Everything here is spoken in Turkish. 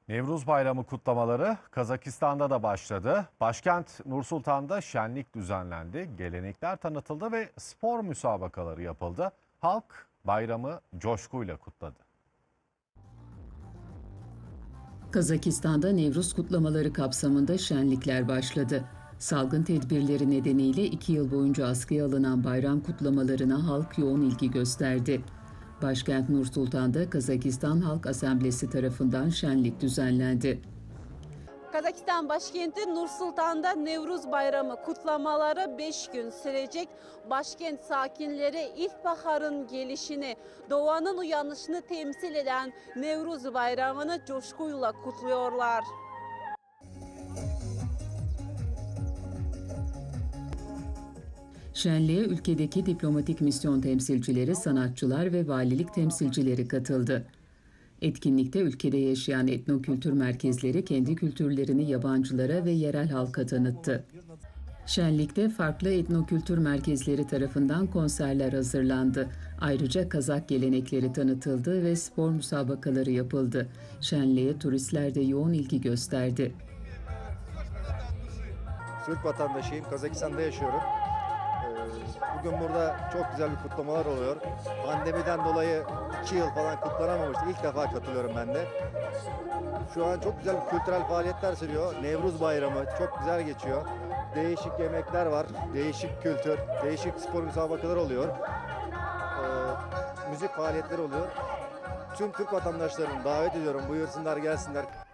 Nevruz Bayramı kutlamaları Kazakistan'da da başladı. Başkent Nur-Sultan'da şenlik düzenlendi, gelenekler tanıtıldı ve spor müsabakaları yapıldı. Halk bayramı coşkuyla kutladı. Kazakistan'da Nevruz kutlamaları kapsamında şenlikler başladı. Salgın tedbirleri nedeniyle 2 yıl boyunca askıya alınan bayram kutlamalarına halk yoğun ilgi gösterdi. Başkent Nur-Sultan'da Kazakistan Halk Asamblesi tarafından şenlik düzenlendi. Kazakistan başkenti Nur-Sultan'da Nevruz Bayramı kutlamaları 5 gün sürecek. Başkent sakinleri ilkbaharın gelişini, doğanın uyanışını temsil eden Nevruz Bayramı'nı coşkuyla kutluyorlar. Şenliğe ülkedeki diplomatik misyon temsilcileri, sanatçılar ve valilik temsilcileri katıldı. Etkinlikte ülkede yaşayan etnokültür merkezleri kendi kültürlerini yabancılara ve yerel halka tanıttı. Şenlikte farklı etnokültür merkezleri tarafından konserler hazırlandı. Ayrıca Kazak gelenekleri tanıtıldı ve spor müsabakaları yapıldı. Şenliğe turistler de yoğun ilgi gösterdi. Türk vatandaşıyım, Kazakistan'da yaşıyorum. Bugün burada çok güzel bir kutlamalar oluyor. Pandemiden dolayı 2 yıl falan kutlanamamıştı. İlk defa katılıyorum ben de. Şu an çok güzel kültürel faaliyetler sürüyor. Nevruz Bayramı çok güzel geçiyor. Değişik yemekler var, değişik kültür, değişik spor müsabakaları oluyor. Müzik faaliyetleri oluyor. Tüm Türk vatandaşlarını davet ediyorum, buyursunlar gelsinler.